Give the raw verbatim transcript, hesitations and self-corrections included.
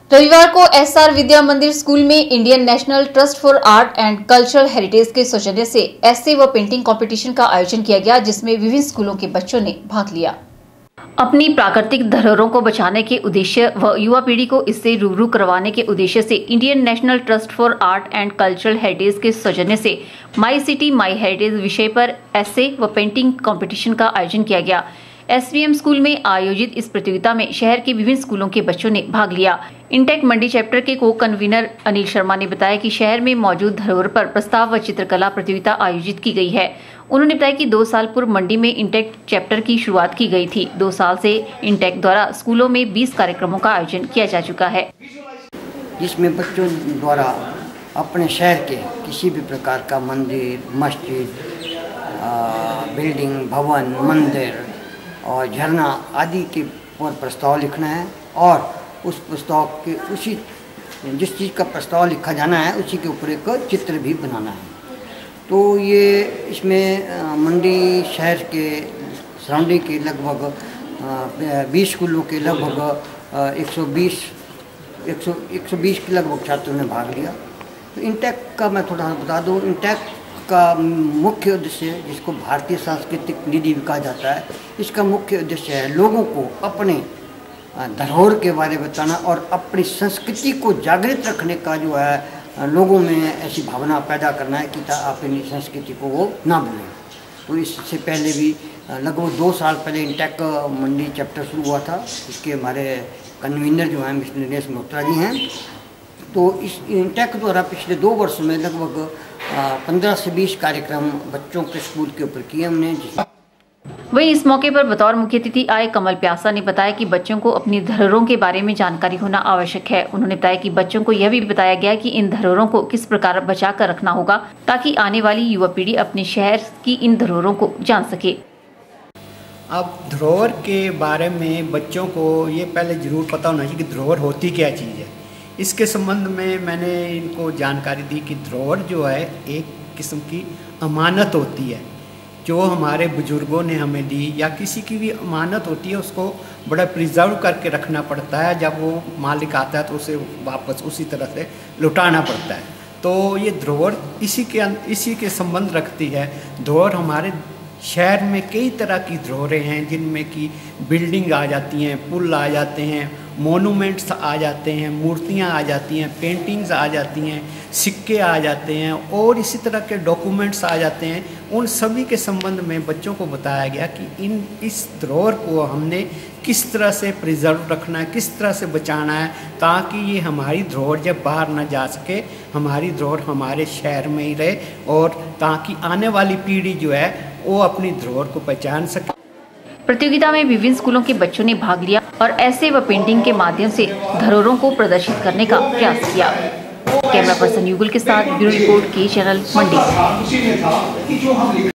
रविवार को एसआर विद्या मंदिर स्कूल में Indian national trust for art and cultural heritage के सौजन्य से ऐसे व पेंटिंग कंपटीशन का आयोजन किया गया, जिसमें विभिन्न स्कूलों के बच्चों ने भाग लिया। अपनी प्राकृतिक धरोहरों को बचाने के उद्देश्य व युवा पीढ़ी को इससे रूबरू करवाने के उद्देश्य से Indian national trust for art and cultural heritage के सौजन्य से माई सिटी माई हेरिटेज विषय पर ऐसे व पेंटिंग कंपटीशन का आयोजन किया गया। एसवीएम स्कूल में आयोजित इस प्रतियोगिता में शहर के विभिन्न स्कूलों के बच्चों ने भाग लिया। इंटेक मंडी चैप्टर के को कन्वीनर अनिल शर्मा ने बताया कि शहर में मौजूद धरोहर पर प्रस्ताव व चित्रकला प्रतियोगिता आयोजित की गई है। उन्होंने बताया कि दो साल पूर्व मंडी में इंटेक चैप्टर की शुरुआत की गई थी। दो साल से इंटेक द्वारा स्कूलों में बीस कार्यक्रमों का आयोजन किया जा चुका है, जिसमें बच्चों द्वारा अपने शहर के किसी भी प्रकार का मंदिर, मस्जिद, बिल्डिंग, भवन, मंदिर और झरना आदि के पर प्रस्ताव लिखना है और उस प्रस्ताव के उसी जिस चीज़ का प्रस्ताव लिखा जाना है उसी के ऊपर एक चित्र भी बनाना है। तो ये इसमें मंडी शहर के सराउंडिंग के लगभग बीस स्कूलों के लगभग एक सौ बीस एक सौ एक सौ बीस के लगभग छात्रों ने भाग लिया। तो इंटेक का मैं थोड़ा बता दूँ, इंटेक का मुख्य उद्देश्य, जिसको भारतीय सांस्कृतिक निधि भी कहा जाता है, इसका मुख्य उद्देश्य है लोगों को अपने धरोहर के बारे में बताना और अपनी संस्कृति को जागृत रखने का जो है लोगों में ऐसी भावना पैदा करना है कि अपनी संस्कृति को वो ना भूलें। तो इससे पहले भी लगभग दो साल पहले इंटेक मंडी चैप्टर शुरू हुआ था। इसके हमारे कन्वीनर जो हैं मिस्टर दिनेश मल्होत्रा जी हैं। तो इस इंटेक द्वारा पिछले दो वर्षों में लगभग पंद्रह से बीस कार्यक्रम बच्चों के स्कूल के ऊपर किए हमने। वहीं इस मौके पर बतौर मुख्य अतिथि आए कमल प्यासा ने बताया कि बच्चों को अपनी धरोहरों के बारे में जानकारी होना आवश्यक है। उन्होंने बताया कि बच्चों को यह भी बताया गया कि इन धरोहरों को किस प्रकार बचा कर रखना होगा, ताकि आने वाली युवा पीढ़ी अपने शहर की इन धरोहरों को जान सके। अब धरोहर के बारे में बच्चों को ये पहले जरूर पता होना चाहिए कि धरोहर होती क्या चीज़ है। इसके संबंध में मैंने इनको जानकारी दी कि धरोहर जो है एक किस्म की अमानत होती है, जो हमारे बुजुर्गों ने हमें दी, या किसी की भी अमानत होती है, उसको बड़ा प्रिजर्व करके रखना पड़ता है। जब वो मालिक आता है तो उसे वापस उसी तरह से लौटाना पड़ता है। तो ये धरोहर इसी के इसी के संबंध रखती है। धरोहर हमारे शहर में कई तरह की धरोहरें हैं, जिनमें कि बिल्डिंग आ जाती हैं, पुल आ जाते हैं, मोनूमेंट्स आ जाते हैं, मूर्तियां आ जाती हैं, पेंटिंग्स आ जाती हैं, सिक्के आ जाते हैं और इसी तरह के डॉक्यूमेंट्स आ जाते हैं। उन सभी के संबंध में बच्चों को बताया गया कि इन इस धरोहर को हमने किस तरह से प्रिजर्व रखना है, किस तरह से बचाना है, ताकि ये हमारी धरोहर जब बाहर ना जा सके, हमारी धरोहर हमारे शहर में ही रहे और ताकि आने वाली पीढ़ी जो है वो अपनी धरोहर को पहचान सके। प्रतियोगिता में विभिन्न स्कूलों के बच्चों ने भाग लिया और ऐसे व पेंटिंग के माध्यम से धरोहरों को प्रदर्शित करने का प्रयास किया। कैमरा पर्सन युगल के साथ ब्यूरो रिपोर्ट के चैनल मंडी।